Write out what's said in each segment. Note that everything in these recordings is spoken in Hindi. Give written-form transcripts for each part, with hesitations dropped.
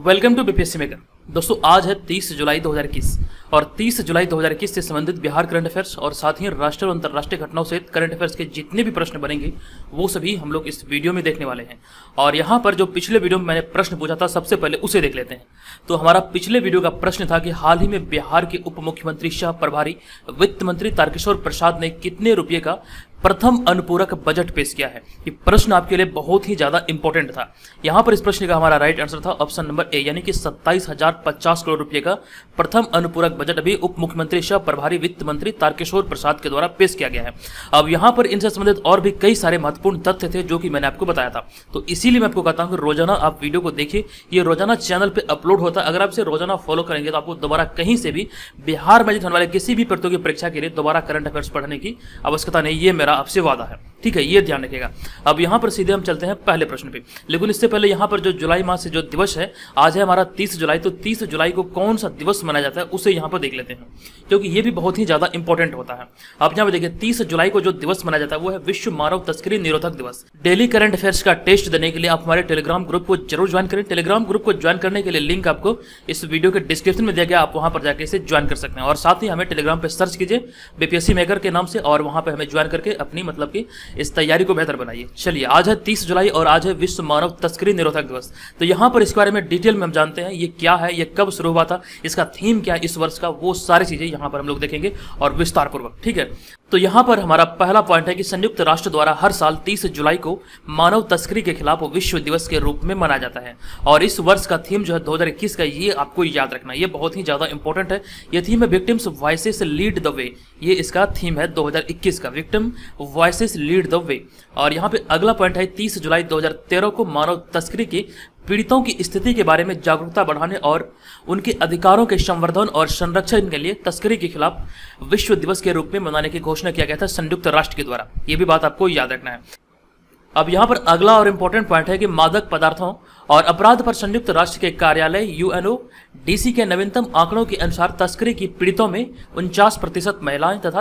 Welcome to BPSC maker. दोस्तों आज है 30 जुलाई 2021 और 30 जुलाई 2021 से संबंधित बिहार करंट अफेयर्स और साथ ही राष्ट्रीय और अंतर्राष्ट्रीय घटनाओं से करंट अफेयर्स के जितने भी प्रश्न बनेंगे वो सभी हम लोग इस वीडियो में देखने वाले हैं। और यहाँ पर जो पिछले वीडियो में मैंने प्रश्न पूछा था सबसे पहले उसे देख लेते हैं। तो हमारा पिछले वीडियो का प्रश्न था कि हाल ही में बिहार के उप मुख्यमंत्री सह प्रभारी वित्त मंत्री तारकिशोर प्रसाद ने कितने रुपये का प्रथम अनुपूरक बजट पेश किया है। ये प्रश्न आपके लिए बहुत ही ज्यादा इंपॉर्टेंट था। यहाँ पर इस प्रश्न का हमारा राइट आंसर था ऑप्शन नंबर ए, यानी कि 27,050 करोड़ रुपए का प्रथम अनुपूरक बजट अभी उप मुख्यमंत्री सह प्रभारी वित्त मंत्री तारकिशोर प्रसाद के द्वारा पेश किया गया है। अब यहाँ पर इनसे संबंधित और भी कई सारे महत्वपूर्ण तथ्य थे जो कि मैंने आपको बताया था, तो इसीलिए मैं आपको कहता हूँ कि रोजाना आप वीडियो को देखिए। ये रोजाना चैनल पे अपलोड होता है। अगर आप इसे रोजाना फॉलो करेंगे तो आपको दोबारा कहीं से भी बिहार में होने वाले किसी भी प्रतियोगी परीक्षा के लिए दोबारा करंट अफेयर्स पढ़ने की आवश्यकता नहीं। ये मेरा आपसे वादा है, ठीक है, ये ध्यान रखिएगा। अब यहाँ पर सीधे हम चलते हैं पहले प्रश्न पे, लेकिन इससे पहले यहाँ पर जो जुलाई माह से जो दिवस है, आज है हमारा 30 जुलाई, तो 30 जुलाई को कौन सा दिवस मनाया जाता है उसे यहाँ पर देख लेते हैं, क्योंकि ये भी बहुत ही ज्यादा इंपॉर्टेंट होता है। आप यहाँ पे देखिए 30 जुलाई को जो दिवस मनाया जाता है वो है विश्व मानव तस्करी निरोधक दिवस। डेली करंट अफेयर्स का टेस्ट देने के लिए आप हमारे टेलीग्राम ग्रुप को जरूर ज्वाइन करें। टेलीग्राम ग्रुप को ज्वाइन करने के लिए लिंक आपको इस वीडियो के डिस्क्रिप्शन में दिया गया, आप वहां पर जाकर इसे ज्वाइन कर सकते हैं। और साथ ही हमें टेलीग्राम पे सर्च कीजिए बीपीएससी मेकर के नाम से और वहां पर हमें ज्वाइन करके अपनी मतलब की इस तैयारी को बेहतर बनाइए। चलिए, आज है 30 जुलाई और आज है विश्व मानव तस्करी निरोधक दिवस। तो यहाँ पर इसके बारे में डिटेल में हम जानते हैं ये क्या है, ये कब शुरू हुआ था, इसका थीम क्या है इस वर्ष का, वो सारी चीजें यहाँ पर हम लोग देखेंगे और विस्तार पूर्वक, ठीक है। तो यहाँ पर हमारा पहला पॉइंट है कि संयुक्त राष्ट्र द्वारा हर साल 30 जुलाई को मानव तस्करी के खिलाफ विश्व दिवस के रूप में मनाया जाता है। और इस वर्ष का थीम जो है 2021 का, ये आपको याद रखना, ये बहुत ही ज्यादा इंपॉर्टेंट है। ये थीम है victims voices lead the way. ये इसका थीम है 2021 का, victim voices lead the way. और यहाँ पे अगला पॉइंट है 30 जुलाई 2013 को मानव तस्करी के पीड़ितों की स्थिति के बारे में जागरूकता बढ़ाने और उनके अधिकारों के संवर्धन और संरक्षण के लिए तस्करी के खिलाफ विश्व दिवस के रूप में मनाने की घोषणा किया गया था संयुक्त राष्ट्र के द्वारा। ये भी बात आपको याद रखना है। अब यहाँ पर अगला और इम्पोर्टेंट पॉइंट है कि मादक पदार्थों और अपराध पर संयुक्त राष्ट्र के कार्यालय यूएनओडीसी के नवीनतम आंकड़ों के अनुसार तस्करी की पीड़ितों में 49% महिलाएं तथा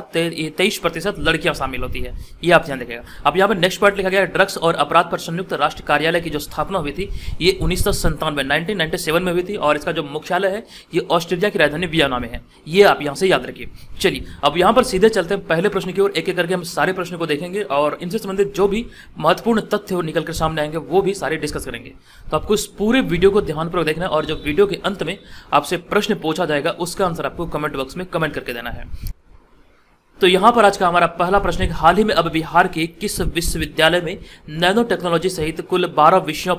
23% लड़कियां शामिल होती है। ये आप ध्यान रखिएगा। अब यहाँ पर नेक्स्ट पॉइंट लिखा गया है ड्रग्स और अपराध पर संयुक्त राष्ट्र कार्यालय की जो स्थापना हुई थी ये 1997 में हुई थी और इसका जो मुख्यालय है ये ऑस्ट्रेलिया की राजधानी वियना में है। ये आप यहाँ से याद रखिए। चलिए, अब यहाँ पर सीधे चलते हैं पहले प्रश्न की ओर। एक एक करके हम सारे प्रश्नों को देखेंगे और इनसे संबंधित जो भी महत्वपूर्ण तथ्य निकल कर सामने आएंगे वो भी सारे डिस्कस करेंगे। तो आपको इस पूरे वीडियो को ध्यानपूर्वक देखना है और जो वीडियो के अंत में आपसे प्रश्न पूछा जाएगा उसका आंसर आपको कमेंट बॉक्स में कमेंट करके देना है। तो यहां पर आज का हमारा पहला प्रश्न है कि हाल ही में अब बिहार के किस विश्वविद्यालय में नैनो टेक्नोलॉजी सहित कुल 12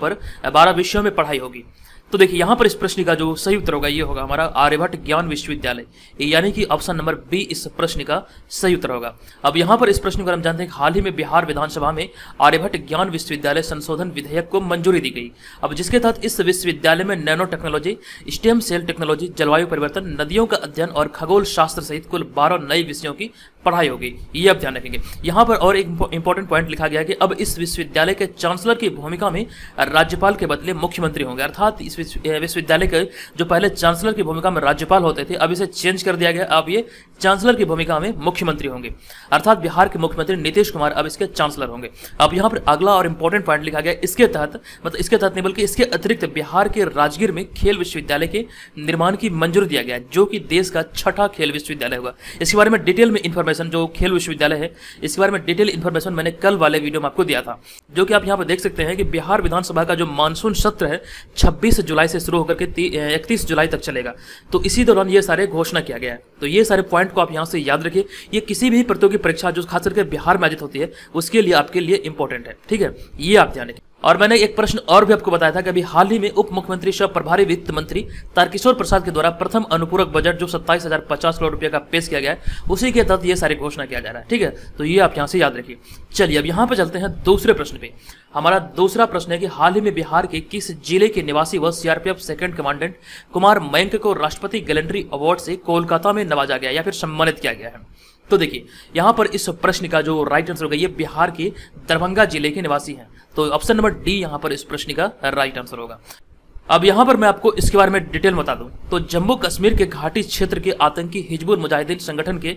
विषयों में पढ़ाई होगी। तो देखिए यहाँ पर इस प्रश्न का जो सही उत्तर होगा ये होगा हमारा आर्यभट्ट ज्ञान विश्वविद्यालय, यानी कि ऑप्शन नंबर बी इस प्रश्न का सही उत्तर होगा। अब यहाँ पर इस प्रश्न को हम जानते हैं कि हाल ही में बिहार विधानसभा में आर्यभट्ट ज्ञान विश्वविद्यालय संशोधन विधेयक को मंजूरी दी गई। अब जिसके तहत इस विश्वविद्यालय में nano technology, stem cell technology, जलवायु परिवर्तन, नदियों का अध्ययन और खगोल शास्त्र सहित कुल 12 नए विषयों की पढ़ाई होगी। ये आप ध्यान रखेंगे। यहाँ पर और एक इंपॉर्टेंट पॉइंट लिखा गया है कि अब इस विश्वविद्यालय के चांसलर की भूमिका में राज्यपाल के बदले मुख्यमंत्री होंगे। अर्थात इस विश्वविद्यालय के जो पहले चांसलर की भूमिका में राज्यपाल होते थे अब इसे चेंज कर दिया गया, अब ये चांसलर की भूमिका में मुख्यमंत्री होंगे। अर्थात बिहार के मुख्यमंत्री नीतीश कुमार अब इसके चांसलर होंगे। अब यहाँ पर अगला और इंपॉर्टेंट पॉइंट लिखा गया, इसके तहत मतलब इसके तहत नहीं बल्कि इसके अतिरिक्त बिहार के राजगीर में खेल विश्वविद्यालय के निर्माण की मंजूरी दिया गया, जो कि देश का 6ठा खेल विश्वविद्यालय होगा। इसके बारे में डिटेल में इंफॉर्मेशन जो खेल विश्वविद्यालय है इसके बारे में डिटेल इंफॉर्मेशन मैंने कल वाले वीडियो में आपको दिया था, जो कि आप यहाँ पर देख सकते हैं कि बिहार विधानसभा का जो मानसून सत्र है 26 जुलाई से शुरू होकर के 31 जुलाई तक चलेगा। तो इसी दौरान ये सारे घोषणा किया गया है। तो ये सारे पॉइंट को आप यहाँ से याद रखिए। ये किसी भी प्रतियोगी परीक्षा जो खास करके बिहार में आयोजित होती है उसके लिए आपके लिए इंपॉर्टेंट है, ठीक है, ये आप ध्यान रखिए। और मैंने एक प्रश्न और भी आपको बताया था कि अभी हाल ही में उप मुख्यमंत्री सह प्रभारी वित्त मंत्री तारकिशोर प्रसाद के द्वारा प्रथम अनुपूरक बजट जो 27,050 करोड़ रुपए का पेश किया गया है उसी के तहत ये सारी घोषणा किया जा रहा है, ठीक है। तो ये आप यहाँ से याद रखिए। चलिए, अब यहाँ पे चलते हैं दूसरे प्रश्न पे। हमारा दूसरा प्रश्न है कि हाल ही में बिहार के किस जिले के निवासी व CRPF second commandant Kumar Mayank को राष्ट्रपति गैलेंट्री अवार्ड से कोलकाता में नवाजा गया या फिर सम्मानित किया गया है। तो देखिए यहाँ पर इस प्रश्न का जो राइट आंसर होगा ये बिहार के दरभंगा जिले के निवासी हैं। तो ऑप्शन नंबर डी यहाँ पर इस प्रश्न का राइट आंसर होगा। अब यहाँ पर मैं आपको इसके बारे में डिटेल बता दूं तो जम्मू कश्मीर के घाटी क्षेत्र के आतंकी हिजबुल मुजाहिदीन संगठन के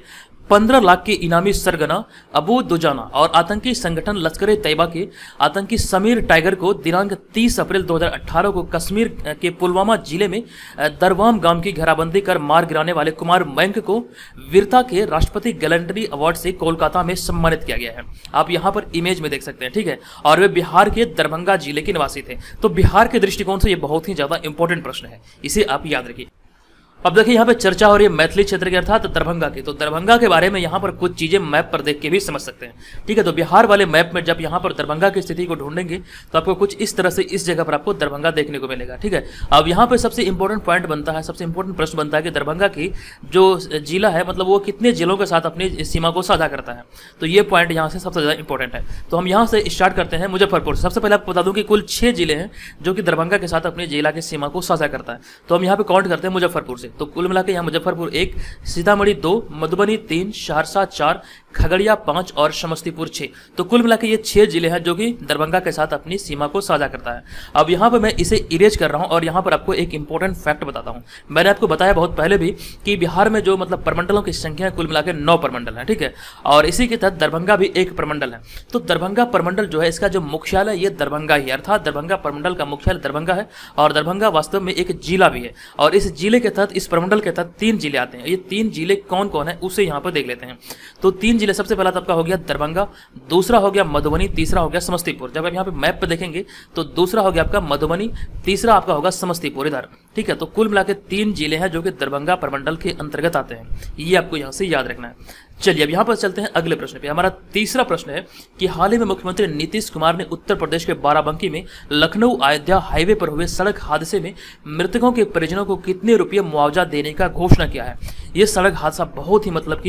15 लाख के इनामी सरगना अबू दुजाना और आतंकी संगठन लश्कर ए तैयबा के आतंकी समीर टाइगर को दिनांक 30 अप्रैल 2018 को कश्मीर के पुलवामा जिले में दरवाम गांव की घेराबंदी कर मार गिराने वाले कुमार मयंक को वीरता के राष्ट्रपति गैलेंट्री अवार्ड से कोलकाता में सम्मानित किया गया है। आप यहां पर इमेज में देख सकते हैं, ठीक है। और वे बिहार के दरभंगा जिले के निवासी थे। तो बिहार के दृष्टिकोण से यह बहुत ही ज्यादा इंपॉर्टेंट प्रश्न है, इसे आप याद रखिए। अब देखिए यहाँ पे चर्चा हो रही है मैथिली क्षेत्र के अर्थात दरभंगा की। तो दरभंगा के बारे में यहाँ पर कुछ चीजें मैप पर देख के भी समझ सकते हैं, ठीक है। तो बिहार वाले मैप में जब यहाँ पर दरभंगा की स्थिति को ढूंढेंगे तो आपको कुछ इस तरह से इस जगह पर आपको दरभंगा देखने को मिलेगा, ठीक है। अब यहाँ पे सबसे इंपॉर्टेंट पॉइंट बनता है, सबसे इंपॉर्टेंट प्रश्न बनता है कि दरभंगा की जो जिला है मतलब वो कितने जिलों के साथ अपनी सीमा को साझा करता है। तो ये पॉइंट यहाँ से सबसे ज्यादा इंपॉर्टेंट है। तो हम यहाँ से स्टार्ट करते हैं मुजफ्फरपुर। सबसे पहले आपको बता दूं कि कुल 6 जिले हैं जो कि दरभंगा के साथ अपने जिला की सीमा को साझा करता है। तो हम यहाँ पे काउंट करते हैं मुजफ्फरपुर से। तो कुल मिला के मुजफ्फरपुर 1, सीतामढ़ी 2, मधुबनी 3, सहरसा 4, खगड़िया 5 और समस्तीपुर 6। तो कुल मिलाकर ये 6 जिले हैं जो कि दरभंगा के साथ अपनी सीमा को साझा करता है। अब यहाँ पर मैं इसे इरेज कर रहा हूँ और यहाँ पर आपको एक इंपॉर्टेंट फैक्ट बताता हूँ। मैंने आपको बताया बहुत पहले भी कि बिहार में जो मतलब प्रमंडलों की संख्या है कुल मिलाकर 9 प्रमंडल है, ठीक है। और इसी के तहत दरभंगा भी एक प्रमंडल है। तो दरभंगा प्रमंडल जो है इसका जो मुख्यालय ये दरभंगा ही है, अर्थात दरभंगा प्रमंडल का मुख्यालय दरभंगा है। और दरभंगा वास्तव में एक जिला भी है। और इस जिले के तहत, इस प्रमंडल के तहत 3 जिले आते हैं। ये 3 जिले कौन कौन है उसे यहाँ पर देख लेते हैं। तो 3 जिले, सबसे पहला तो आपका हो गया दरभंगा, दूसरा हो गया मधुबनी, तीसरा हो गया समस्तीपुर। जब आप यहाँ पे मैप पे देखेंगे तो दूसरा हो गया आपका मधुबनी, तीसरा आपका होगा समस्तीपुर इधर, ठीक है। तो कुल मिलाकर 3 जिले हैं जो कि दरभंगा प्रमंडल के अंतर्गत आते हैं। ये आपको यहाँ से याद रखना है। चलिए अब यहाँ पर चलते हैं अगले प्रश्न पे। हमारा तीसरा प्रश्न है कि हाल ही में मुख्यमंत्री नीतीश कुमार ने उत्तर प्रदेश के बाराबंकी में लखनऊ अयोध्या हाईवे पर हुए सड़क हादसे में मृतकों के परिजनों को कितने रुपये मुआवजा देने का घोषणा किया है। ये सड़क हादसा बहुत ही मतलब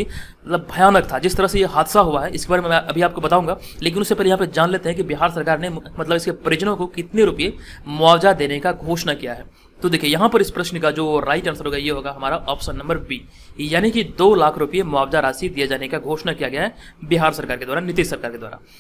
भयानक था। जिस तरह से ये हादसा हुआ है इसके बारे में मैं अभी आपको बताऊंगा, लेकिन उससे पहले यहाँ पे जान लेते हैं कि बिहार सरकार ने मतलब इसके परिजनों को कितने रुपये मुआवजा देने का घोषणा किया है। तो देखिए यहाँ पर इस प्रश्न का जो राइट आंसर होगा ये होगा हमारा ऑप्शन नंबर बी, यानी कि 2 लाख रुपये मुआवजा राशि दिए जाने का घोषणा किया गया है बिहार सरकार के द्वारा, नीतीश सरकार के द्वारा।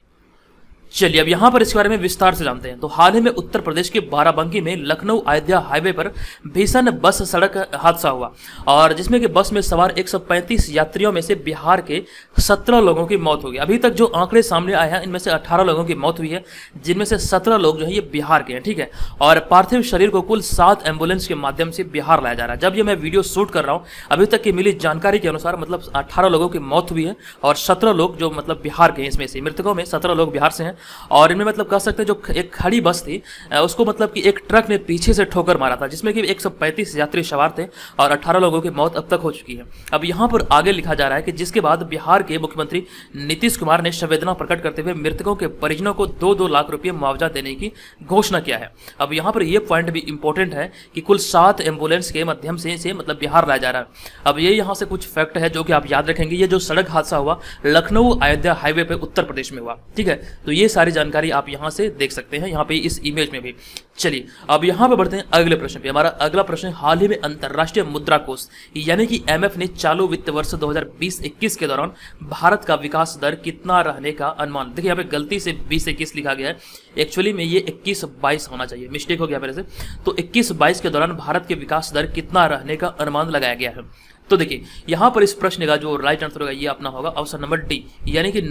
चलिए अब यहाँ पर इसके बारे में विस्तार से जानते हैं। तो हाल ही में उत्तर प्रदेश के बाराबंकी में लखनऊ अयोध्या हाईवे पर भीषण बस सड़क हादसा हुआ और जिसमें कि बस में सवार 135 यात्रियों में से बिहार के 17 लोगों की मौत हो गई। अभी तक जो आंकड़े सामने आए हैं इनमें से 18 लोगों की मौत हुई है, जिनमें से 17 लोग जो है ये बिहार के हैं, ठीक है। और पार्थिव शरीर को कुल 7 एम्बुलेंस के माध्यम से बिहार लाया जा रहा है। जब ये मैं वीडियो शूट कर रहा हूँ अभी तक की मिली जानकारी के अनुसार मतलब 18 लोगों की मौत हुई है और 17 लोग जो मतलब बिहार के हैं। इसमें से मृतकों में 17 लोग बिहार से हैं। और इनमें मतलब कह सकते हैं जो एक खड़ी बस थी उसको मतलब कि एक ट्रक ने पीछे से ठोकर मारा था, जिसमें कि 135 यात्री सवार थे और 18 लोगों की मौत अब तक हो चुकी है। अब यहाँ पर आगे लिखा जा रहा है कि जिसके बाद बिहार के मुख्यमंत्री नीतीश कुमार ने संवेदना प्रकट करते हुए मृतकों के परिजनों को 2-2 लाख रुपये मुआवजा देने की घोषणा किया है। अब यहाँ पर यह पॉइंट भी इंपॉर्टेंट है कि कुल 7 एम्बुलेंस के माध्यम से मतलब बिहार लाया जा रहा है। अब ये यहाँ से कुछ फैक्ट है जो कि आप याद रखेंगे। ये जो सड़क हादसा हुआ लखनऊ अयोध्या हाईवे पे उत्तर प्रदेश में हुआ, ठीक है। तो ये सारी जानकारी आप यहाँ से देख सकते हैं, यहाँ पे इस इमेज में भी। चलिए अब यहाँ पे बढ़ते हैं अगले प्रश्न पे। हमारा अगला प्रश्न हाल ही में अंतर्राष्ट्रीय मुद्रा कोष यानी कि IMF ने चालू वित्त वर्ष 2020-21 के दौरान भारत का विकास दर कितना रहने का अनुमान, देखिए यहाँ पे गलती से 20-21 लिखा गया है, एक्चुअली में ये 21-22 होना चाहिए, मिस्टेक हो गया मेरे से। तो 21-22 के दौरान भारत के विकास दर कितना रहने का अनुमान लगाया गया है। तो देखिए यहाँ पर इस प्रश्न का जो राइट आंसर होगा ये अपना होगा ऑप्शन नंबर डी, यानी कि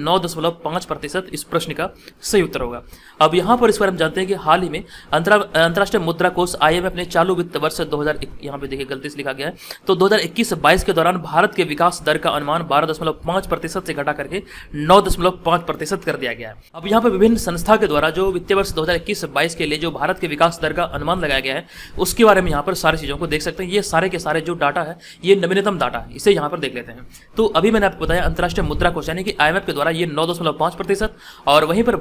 9.5% इस प्रश्न का सही उत्तर होगा। अब यहाँ पर इस बारे में जानते हैं कि हाल ही में अंतर्राष्ट्रीय मुद्रा कोष IMF ने चालू वित्त वर्ष 2000, यहाँ पे देखिए गलती से लिखा गया है, तो 2021-22 के दौरान भारत के विकास दर का अनुमान 12.5% से घटा करके 9.5% कर दिया गया है। अब यहाँ पर विभिन्न संस्था के द्वारा जो वित्तीय वर्ष 2021-22 के लिए जो भारत के विकास दर का अनुमान लगाया गया है उसके बारे में यहाँ पर सारी चीजों को देख सकते हैं। ये सारे के सारे जो डाटा है ये नवीनतम डाटा है, इसे यहाँ पर देख लेते हैं। तो अभी मैंने आपको बताया अंतर्राष्ट्रीय मुद्रा कोष यानी कि IMF के द्वारा ये 9.5% और वहीं पर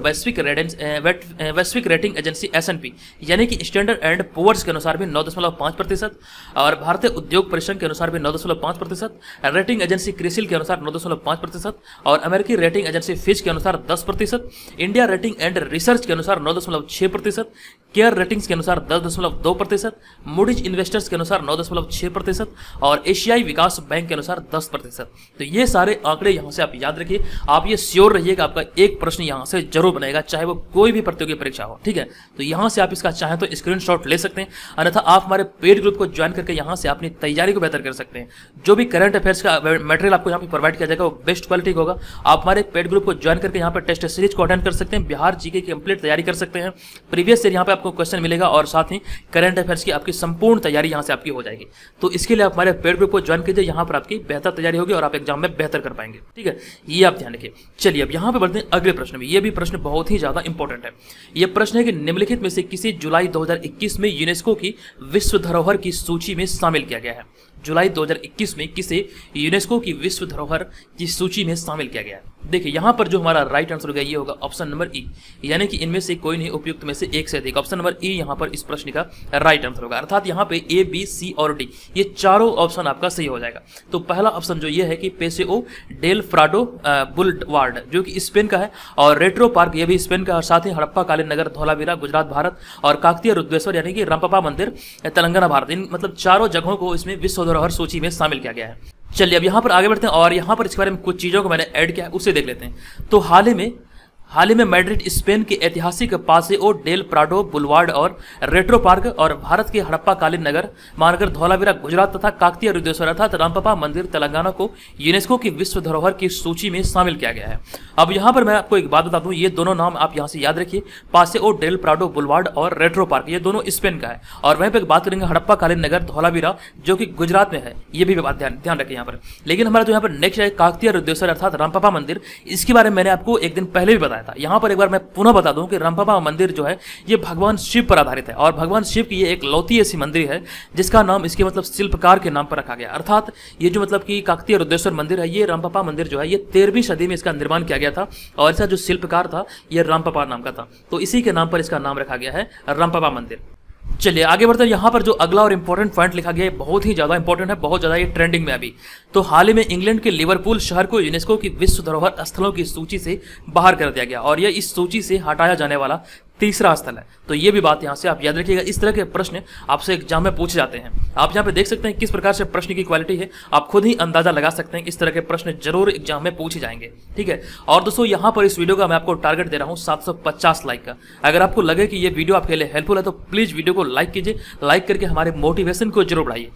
वैश्विक रेटिंग एजेंसी S&P यानी कि स्टैंडर्ड एंड पुअर्स के अनुसार भी 9.5% और भारतीय उद्योग परिसंघ के अनुसार भी 9.5%, रेटिंग एजेंसी क्रिसिल के अनुसार 9.5% और अमेरिकी रेटिंग एजेंसी फिच के अनुसार 10%, इंडिया रेटिंग एंड रिसर्च के अनुसार 9.6%, केयर रेटिंग्स के अनुसार 10.2%, मूडीज इन्वेस्टर्स के अनुसार 9.6% और एशियाई विकास बैंक के अनुसार 10%। तो ये सारे आंकड़े यहाँ से आप याद रखिए। आप ये श्योर रहिएगा आपका एक प्रश्न यहाँ से जरूर बनेगा, चाहे वो कोई भी प्रतियोगी परीक्षा हो, ठीक है। तो यहाँ से आप इसका चाहें तो स्क्रीनशॉट ले सकते हैं, अन्यथा आप हमारे पेड ग्रुप को ज्वाइन करके यहाँ से अपनी तैयारी को बेहतर कर सकते हैं। जो भी करंट अफेयर्स का मटेरियल आपको यहाँ पे प्रोवाइड किया जाएगा वो बेस्ट क्वालिटी का होगा। आप हमारे पेड ग्रुप को ज्वाइन करके यहाँ पर टेस्ट सीरीज को अटेंड कर सकते हैं, बिहार जीके की कंप्लीट तैयारी कर सकते हैं, प्रीवियस ईयर यहाँ पे आपको क्वेश्चन मिलेगा और साथ ही करंट अफेयर्स की आपकी संपूर्ण तैयारी यहाँ से आपकी हो जाएगी। तो इसके लिए आप हमारे पेड ग्रुप को ज्वाइन कीजिए, यहाँ पर आपकी बेहतर तैयारी होगी और आप एग्जाम में बेहतर कर पाएंगे, ठीक है। ये आप ध्यान रखिए। चलिए अब यहाँ पे बढ़ते हैं अगले प्रश्न में। ये भी प्रश्न बहुत ही ज्यादा इंपॉर्टेंट है। ये प्रश्न है कि निम्नलिखित में से किसी जुलाई 2021 में यूनेस्को की विश्व धरोहर की सूची में शामिल किया गया है। जुलाई 2021 में किसे यूनेस्को की विश्व धरोहर की सूची में शामिल किया गया है। देखिए यहाँ पर जो हमारा राइट आंसर होगा ये होगा ऑप्शन नंबर ई, यानी कि इनमें से कोई नहीं, उपयुक्त में से एक से अधिक। ऑप्शन नंबर ई यहाँ पर इस प्रश्न का राइट आंसर होगा, अर्थात यहाँ पे ए, बी, सी और डी ये चारों ऑप्शन आपका सही हो जाएगा। तो पहला ऑप्शन जो ये है कि पेसेओ डेल फ्राडो बुलवार्ड जो कि स्पेन का है, और रेट्रो पार्क ये भी स्पेन का, और साथ ही हड़प्पा कालीन नगर धौलावीरा गुजरात भारत, और काकतीय रुद्रेश्वर यानी कि रामपपा मंदिर तेलंगाना भारत। इन मतलब चारों जगहों को इसमें विश्व धरोहर सूची में शामिल किया गया है। चलिए अब यहाँ पर आगे बढ़ते हैं और यहाँ पर इसके बारे में कुछ चीज़ों को मैंने ऐड किया है, उसे देख लेते हैं। तो हाल ही में मैड्रिड स्पेन के ऐतिहासिक पासेओ डेल प्राडो बुलवार्ड और रेट्रो पार्क, और भारत के हड़प्पा कालीन नगर महानगर धौलावीरा गुजरात तथा काकतीय रुद्रेश्वर अर्थात रामपपा मंदिर तेलंगाना को यूनेस्को की विश्व धरोहर की सूची में शामिल किया गया है। अब यहाँ पर मैं आपको एक बात बता दूं, ये दोनों नाम आप यहाँ से याद रखिए, पासेओ डेल प्राडो बुलवार्ड और रेट्रो पार्क, ये दोनों स्पेन का है। और वहीं पर बात करेंगे हड़प्पा कालीन नगर धौलावीरा जो कि गुजरात में है, ये भी बात ध्यान रखें यहाँ पर। लेकिन हमारा जो यहाँ पर नेक्स्ट है काकतीय रुद्रेश्वर अर्थात रामपपा मंदिर, इसके बारे में मैंने आपको एक दिन पहले भी बताया था। यहाँ पर एक बार मैं पुनः बता दूं कि रामपपा मंदिर जो है ये भगवान शिव पर आधारित है, और भगवान शिव की ये एक लौती ऐसी मंदिर है जिसका नाम इसके मतलब शिल्पकार के नाम पर रखा गया। अर्थात ये जो मतलब कि काकतीय रुद्रेश्वर मंदिर है, ये रामपपा मंदिर जो है ये 13वीं सदी में इसका निर्माण किया गया था, और इसका जो शिल्पकार था ये रामपपा नाम का था। तो इसी के नाम पर इसका नाम रखा गया है रामपपा मंदिर। चलिए आगे बढ़ते हैं। यहाँ पर जो अगला और इंपॉर्टेंट पॉइंट लिखा गया है बहुत ही ज्यादा इंपॉर्टेंट है, बहुत ज्यादा ये ट्रेंडिंग में अभी। तो हाल ही में इंग्लैंड के लिवरपूल शहर को यूनेस्को की विश्व धरोहर स्थलों की सूची से बाहर कर दिया गया, और यह इस सूची से हटाया जाने वाला तीसरा स्थल है। तो ये भी बात यहाँ से आप याद रखिएगा। इस तरह के प्रश्न आपसे एग्जाम में पूछे जाते हैं। आप यहाँ पे देख सकते हैं किस प्रकार से प्रश्न की क्वालिटी है, आप खुद ही अंदाजा लगा सकते हैं। इस तरह के प्रश्न जरूर एग्जाम में पूछे जाएंगे, ठीक है। और दोस्तों यहाँ पर इस वीडियो का मैं आपको टारगेट दे रहा हूँ 750 लाइक का। अगर आपको लगे कि ये वीडियो आपके लिए हेल्पफुल है तो प्लीज वीडियो को लाइक कीजिए, लाइक करके हमारे मोटिवेशन को जरूर बढ़ाइए।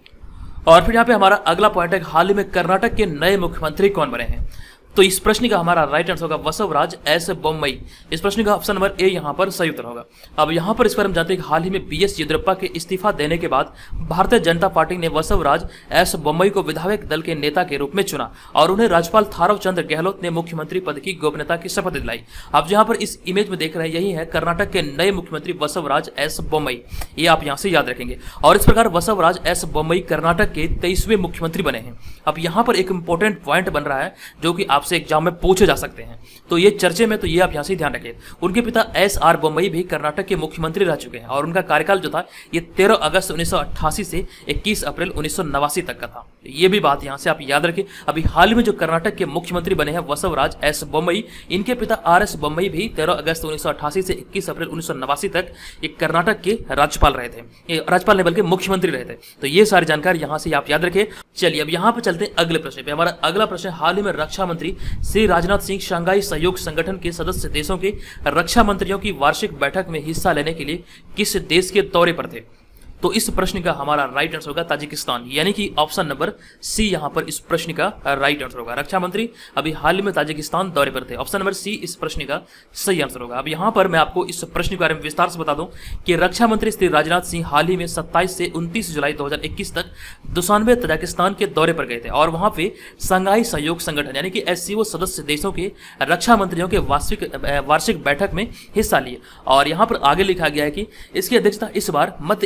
और फिर यहाँ पे हमारा अगला पॉइंट है, हाल ही में कर्नाटक के नए मुख्यमंत्री कौन बने हैं। तो इस प्रश्न का हमारा राइट आंसर होगा बसवराज एस बोम्मई। इस प्रश्न का ऑप्शन नंबर ए यहाँ पर सही उत्तर होगा। अब यहाँ पर इस पर हम जानते हैं कि हाल ही में बीएस येदियुरप्पा के इस्तीफा देने के बाद भारतीय जनता पार्टी ने बसवराज एस बोम्मई को विधायक दल के नेता के रूप में चुना, और उन्हें राज्यपाल थावरचंद चंद्र गहलोत ने मुख्यमंत्री पद की गोपनीयता की शपथ दिलाई। अब जहाँ पर इस इमेज में देख रहे हैं यही है कर्नाटक के नए मुख्यमंत्री बसवराज एस बोम्मई, ये आप यहाँ से याद रखेंगे। और इस प्रकार बसवराज एस बोम्मई कर्नाटक के 23वें मुख्यमंत्री बने हैं। अब यहाँ पर एक इंपॉर्टेंट पॉइंट बन रहा है जो कि आपसे एग्जाम में पूछे जा सकते हैं, तो ये चर्चे में, तो ये आप यहाँ से ध्यान रखें। उनके पिता एस आर बोम्मई भी कर्नाटक के मुख्यमंत्री रह चुके हैं, और उनका कार्यकाल जो था ये 13 अगस्त 1988 से 21 अप्रैल 1989 तक का था। ये भी बात यहाँ से आप याद रखें। अभी हाल में जो कर्नाटक के मुख्यमंत्री बने हैं बसवराज एस बोम्मई, इनके पिता आर एस बोम्मई भी 13 अगस्त 1988 से 21 अप्रैल 1989 तक एक कर्नाटक के राज्यपाल रहे थे, राज्यपाल ने बल्कि मुख्यमंत्री रहे थे। तो ये सारी जानकारी यहाँ से आप याद रखें। चलिए अब यहाँ पर चलते हैं अगले प्रश्न पे। हमारा अगला प्रश्न, हाल ही में रक्षा मंत्री श्री राजनाथ सिंह शंघाई सहयोग संगठन के सदस्य देशों के रक्षा मंत्रियों की वार्षिक बैठक में हिस्सा लेने के लिए किस देश के दौरे पर थे। तो इस प्रश्न का हमारा राइट आंसर होगा ताजिकिस्तान, यानी कि ऑप्शन नंबर सी यहां पर इस प्रश्न का राइट आंसर होगा। रक्षा मंत्री अभी हाल ही में ताजिकिस्तान दौरे पर थे, ऑप्शन नंबर सी इस प्रश्न का सही आंसर होगा। अब यहां पर मैं आपको इस प्रश्न के बारे में विस्तार से बता दूं कि रक्षा मंत्री श्री राजनाथ सिंह हाल ही में 27 से 29 जुलाई 2021 तक दुशानबे ताजिकिस्तान के दौरे पर गए थे, और वहां पे शंघाई सहयोग संगठन यानी कि एससीओ सदस्य देशों के रक्षा मंत्रियों के वार्षिक बैठक में हिस्सा लिए। और यहाँ पर आगे लिखा गया है कि इसकी अध्यक्षता इस बार मध्य एशियाई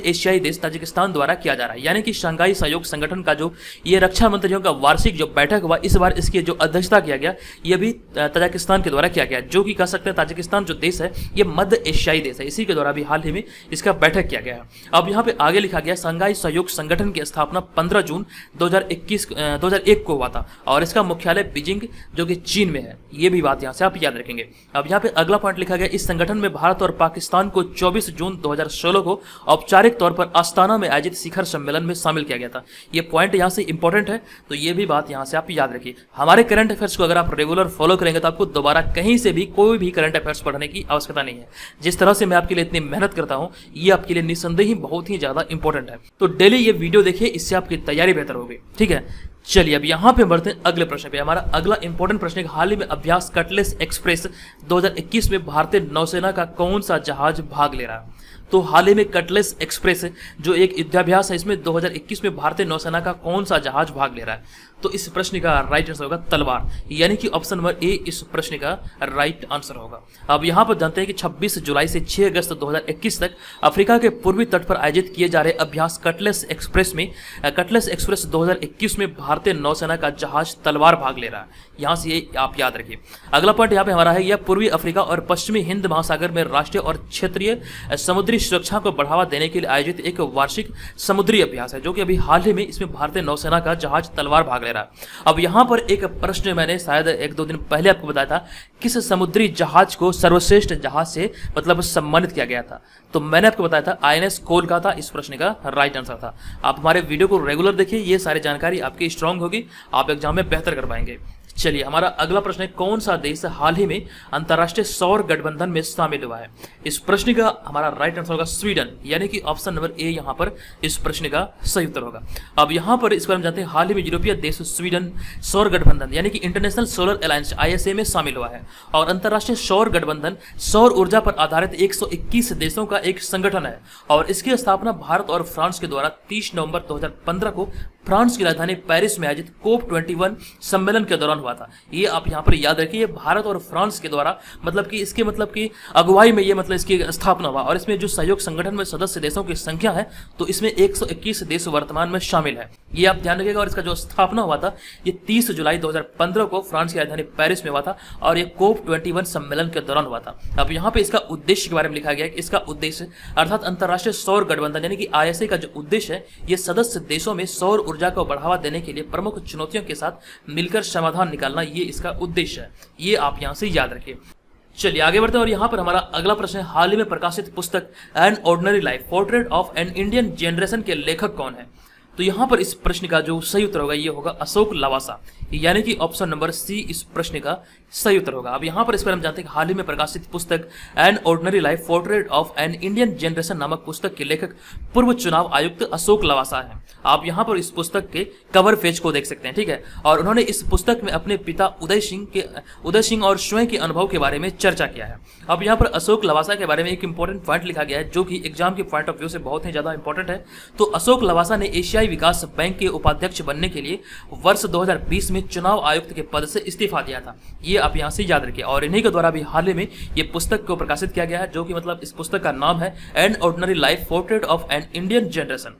देश ताजिकिस्तान द्वारा किया जा रहा है। यानी कि शंघाई सहयोग संगठन का जो ये रक्षा मंत्रियों का वार्षिक जो बैठक हुआ, इस बार इसकी जो अध्यक्षता किया गया ये भी ताजिकिस्तान के द्वारा किया गया, जो कि कह सकते हैं ताजिकिस्तान जो देश है ये मध्य एशियाई देश है, इसी के द्वारा भी हाल ही में इसका बैठक किया गया है। अब यहाँ पे आगे लिखा गया शंघाई सहयोग संगठन की स्थापना 15 जून 2001 को हुआ था और इसका मुख्यालय बीजिंग जो कि चीन में है, ये भी बात यहाँ से आप याद रखेंगे। अब यहाँ पे अगला पॉइंट लिखा गया, इस संगठन में भारत और पाकिस्तान को 24 जून 2016 को औपचारिक तौर पर आस्ताना में आयोजित शिखर सम्मेलन में शामिल किया गया था। ये पॉइंट यहाँ से इंपॉर्टेंट है, तो ये भी बात यहाँ से आप याद रखिए। हमारे करंट अफेयर्स को अगर आप रेगुलर फॉलो करेंगे तो आपको दोबारा कहीं से भी कोई भी करंट अफेयर्स पढ़ने की आवश्यकता नहीं है। जिस तरह से मैं आपके लिए इतनी मेहनत करता हूँ, ये आपके लिए निस्संदेह ही बहुत ही ज्यादा इंपॉर्टेंट है। तो डेली ये वीडियो देखिए, इससे आपकी तैयारी बेहतर होगी। ठीक है, चलिए अब यहाँ पे बढ़ते हैं अगले प्रश्न पे। हमारा अगला इंपॉर्टेंट प्रश्न है, हाल ही में अभ्यास कटलेस एक्सप्रेस 2021 में भारतीय नौसेना का कौन सा जहाज भाग ले रहा है? तो हाल ही में कटलेस एक्सप्रेस जो एक युद्धाभ्यास है, इसमें 2021 में भारतीय नौसेना का कौन सा जहाज भाग ले रहा है? तो इस प्रश्न का राइट आंसर होगा तलवार, यानी कि ऑप्शन नंबर ए इस प्रश्न का राइट आंसर होगा। अब यहाँ पर जानते हैं कि 26 जुलाई से 6 अगस्त 2021 तक अफ्रीका के पूर्वी तट पर आयोजित किए जा रहे अभ्यास कटलेस एक्सप्रेस 2021 में भारतीय नौसेना का जहाज तलवार भाग ले रहा है। यहाँ से ये आप याद रखिए। अगला पॉइंट यहाँ पे हमारा है, यह पूर्वी अफ्रीका और पश्चिमी हिंद महासागर में राष्ट्रीय और क्षेत्रीय समुद्री सुरक्षा को बढ़ावा देने के लिए आयोजित एक वार्षिक समुद्री अभ्यास है, जो कि अभी हाल ही में इसमें भारतीय नौसेना का जहाज तलवार भाग ले रहा है। अब यहाँ पर एक प्रश्न मैंने शायद 1-2 दिन पहले आपको बताया था, किस समुद्री जहाज को सर्वश्रेष्ठ जहाज से मतलब सम्मानित किया गया था? तो मैंने आपको बताया था INS कोलकाता इस प्रश्न का राइट आंसर था। आप हमारे वीडियो को रेगुलर देखिए, ये सारी जानकारी आपकी स्ट्रांग होगी, आप एग्जाम में बेहतर कर पाएंगे। चलिए हमारा अगला प्रश्न है, कौन सा देश हाल ही में अंतर्राष्ट्रीय सौर गठबंधन में शामिल हुआ है? इस प्रश्न का हमारा राइट आंसर होगा स्वीडन, यानी कि ऑप्शन नंबर ए यहाँ पर इस प्रश्न का सही उत्तर होगा। अब यहाँ पर इस बार हम जानते हैं, हाल ही में यूरोपीय देश स्वीडन सौर गठबंधन यानी कि इंटरनेशनल सोलर अलायंस ISA में शामिल हुआ है और अंतर्राष्ट्रीय सौर गठबंधन सौर ऊर्जा पर आधारित 121 देशों का एक संगठन है और इसकी स्थापना भारत और फ्रांस के द्वारा 30 नवंबर 2015 को फ्रांस की राजधानी पेरिस में आयोजित COP21 सम्मेलन के दौरान हुआ था। ये आप यहाँ पर याद रखिए, भारत और फ्रांस के द्वारा मतलब कि इसके मतलब कि अगुवाई में ये मतलब इसकी स्थापना हुआ और इसमें जो सहयोग संगठन में सदस्य देशों की संख्या है तो इसमें 121 देश वर्तमान में शामिल है, ये आप ध्यान रखिएगा। और इसका जो स्थापना हुआ था ये 30 जुलाई 2015 को फ्रांस की राजधानी पेरिस में हुआ था और ये COP21 सम्मेलन के दौरान हुआ था। अब यहाँ पे इसका उद्देश्य के बारे में लिखा गया है कि इसका उद्देश्य अर्थात अंतर्राष्ट्रीय सौर गठबंधन यानी कि ISA का जो उद्देश्य है, ये सदस्य देशों में सौर ऊर्जा को बढ़ावा देने के लिए प्रमुख चुनौतियों के साथ मिलकर समाधान निकालना, ये इसका उद्देश्य है, ये आप यहां से याद रखिए। चलिए आगे बढ़ते हैं और यहाँ पर हमारा अगला प्रश्न है, हाल ही में प्रकाशित पुस्तक an ordinary life portrait of an Indian generation के लेखक कौन है? तो यहाँ पर इस प्रश्न का जो सही उत्तर होगा ये होगा अशोक लवासा, यानी कि ऑप्शन नंबर सी इस प्रश्न का सही उत्तर होगा। अब यहाँ पर इस पर हम जानते हैं कि हाल ही में प्रकाशित पुस्तक an ordinary life portrait of an Indian generation नामक पुस्तक के लेखक पूर्व चुनाव आयुक्त अशोक लवासा है। आप यहाँ पर इस पुस्तक के कवर पेज को देख सकते हैं, ठीक है। और उन्होंने इस पुस्तक में अपने पिता उदय सिंह और स्वयं के अनुभव के बारे में चर्चा किया है। अब यहाँ पर अशोक लवासा के बारे में एक इंपॉर्टेंट पॉइंट लिखा गया है जो कि एग्जाम के पॉइंट ऑफ व्यू से बहुत ही ज्यादा इंपॉर्टेंट है। तो अशोक लवासा ने एशियाई विकास बैंक के उपाध्यक्ष बनने के लिए वर्ष 2020 में चुनाव आयुक्त के पद से इस्तीफा दिया था, ये आप यहाँ से याद रखिए। और इन्हीं के द्वारा भी हाल ही में ये पुस्तक को प्रकाशित किया गया है जो कि मतलब इस पुस्तक का नाम है an ordinary life portrait of an Indian generation.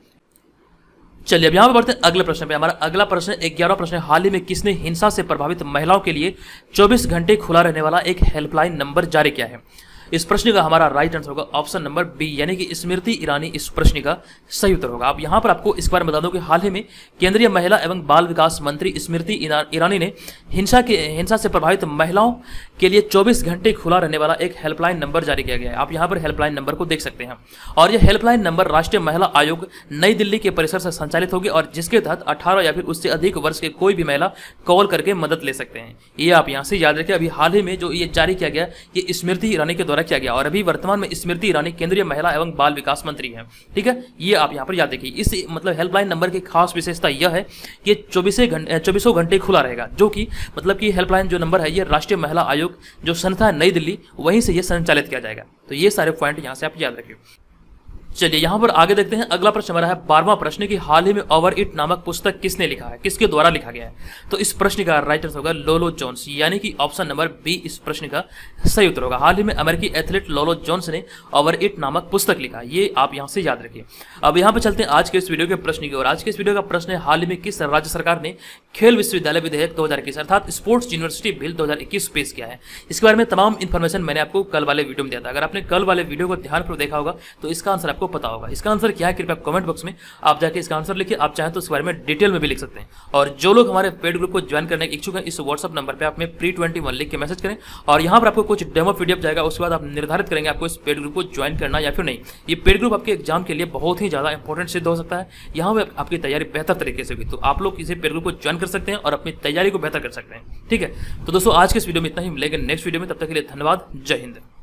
चलिए अब यहाँ पे बढ़ते हैं अगले प्रश्न पे। हमारा अगला प्रश्न 11वां प्रश्न है, हाल ही में किसने हिंसा से प्रभावित महिलाओं के लिए 24 घंटे खुला रहने वाला एक हेल्पलाइन नंबर जारी किया है? इस प्रश्न का हमारा राइट आंसर होगा ऑप्शन नंबर बी, यानी कि स्मृति ईरानी इस प्रश्न का सही उत्तर होगा। अब यहाँ पर आपको इस बारे में बता दूं कि हाल ही में केंद्रीय महिला एवं बाल विकास मंत्री स्मृति ईरानी ने हिंसा से प्रभावित महिलाओं के लिए 24 घंटे खुला रहने वाला एक हेल्पलाइन नंबर जारी किया गया है। आप यहाँ पर हेल्पलाइन नंबर को देख सकते हैं और यह हेल्पलाइन नंबर राष्ट्रीय महिला आयोग नई दिल्ली के परिसर से संचालित होगी और जिसके तहत 18 या फिर उससे अधिक वर्ष के कोई भी महिला कॉल करके मदद ले सकते हैं। ये आप यहाँ से याद रखें। अभी हाल ही में जो ये जारी किया गया ये स्मृति ईरानी के द्वारा किया गया और अभी वर्तमान में स्मृति ईरानी केंद्रीय महिला एवं बाल विकास मंत्री हैं, ठीक है। ये आप यहाँ पर याद रखिए। इस मतलब हेल्पलाइन नंबर की खास विशेषता यह है कि 24 घंटे खुला रहेगा, जो कि मतलब कि हेल्पलाइन जो नंबर है ये राष्ट्रीय महिला आयोग जो संस्था है नई दिल्ली वहीं से ये संचालित किया जाएगा। तो ये सारे पॉइंट यहाँ से आप याद रखिए। चलिए यहाँ पर आगे देखते हैं। अगला प्रश्न हमारा है 12वां प्रश्न कि हाल ही में ओवर इट नामक पुस्तक किसने लिखा है, किसके द्वारा लिखा गया है। तो इस प्रश्न का राइट आंसर होगा लोलो जोन्स, यानी कि ऑप्शन नंबर बी इस प्रश्न का सही उत्तर होगा। हाल ही में अमेरिकी एथलीट लोलो जोन्स ने ओवर इट नामक पुस्तक लिखा, ये आप यहाँ से याद रखिए। अब यहाँ पे चलते हैं आज के इस वीडियो के प्रश्न की ओर। आज के इस वीडियो का प्रश्न है हाल ही में किस राज्य सरकार ने खेल विश्वविद्यालय विधेयक 2021 अर्थात स्पोर्ट्स यूनिवर्सिटी बिल 2021 पेश किया है। इसके बारे में तमाम इन्फॉर्मेशन मैंने आपको कल वाले वीडियो में दिया था। अगर आपने कल वाले वीडियो को ध्यानपूर्वक देखा होगा तो इसका आंसर आपको पता होगा। इसका आंसर क्या है कृपया कमेंट बॉक्स में आप जाके इसका आंसर लिखिए। आप चाहें तो इस बारे में डिटेल में भी लिख सकते हैं। और जो लोग हमारे पेड ग्रुप को ज्वाइन करने के इच्छुक हैं इस व्हाट्सअप नंबर पर आप में pre21 लिख के मैसेज करें और यहाँ पर आपको कुछ डेमो पीडीएफ जाएगा। उसके बाद आप निर्धारित करेंगे आपको इस पेड ग्रुप को ज्वाइन करना या फिर नहीं। ये पेड ग्रुप आपके एग्जाम के लिए बहुत ही ज्यादा इंपॉर्टेंट सिद्ध हो सकता है। यहाँ पर आपकी तैयारी बेहतर तरीके से हुई तो आप लोग इसे पेड ग्रुप को ज्वाइन कर सकते हैं और अपनी तैयारी को बेहतर कर सकते हैं। ठीक है, तो दोस्तों आज के इस वीडियो में इतना ही। मिलेंगे नेक्स्ट वीडियो में, तब तक के लिए धन्यवाद। जय हिंद।